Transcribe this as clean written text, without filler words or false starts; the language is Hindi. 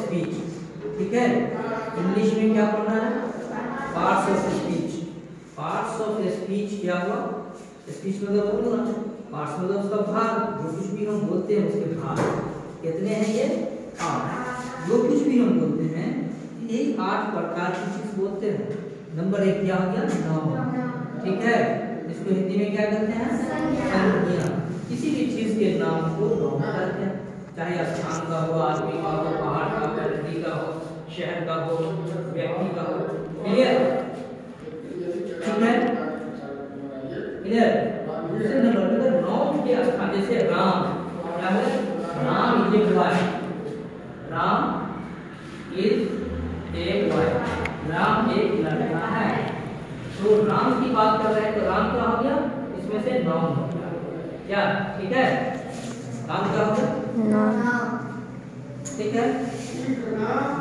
स्पीच, ठीक है। इंग्लिश में क्या पढ़ना है? Parts of speech. Parts of speech क्या हुआ? स्पीच मतलब बोलना, पार्ट्स मतलब उसका भाग, जो कुछ भी हम बोलते हैं उसके भाग कितने हैं? ये 8। जो कुछ भी हम बोलते हैं यही 8 प्रकार की चीज बोलते हैं। नंबर 1 क्या हो गया? नाउन, ठीक है। इसको हिंदी में क्या कहते हैं? संज्ञा। किसी भी चीज के नाम को नाउन कहते हैं, चाहे स्थान का हो, आदमी का हो, पहाड़ का हो, नदी का हो, शहर का हो, व्यक्ति का हो। क्लियर? ठीक है, क्लियर। दूसरे नंबर पे नाउन के स्थान, जैसे राम, क्या है? Ram is a boy, Ram is a boy, Ram एक लड़का है। तो राम की बात कर रहे हैं तो राम क्या हो गया? इसमें से नाउन हो गया, क्या? ठीक है, राम क्या हो गया? नाउन, ठीक है।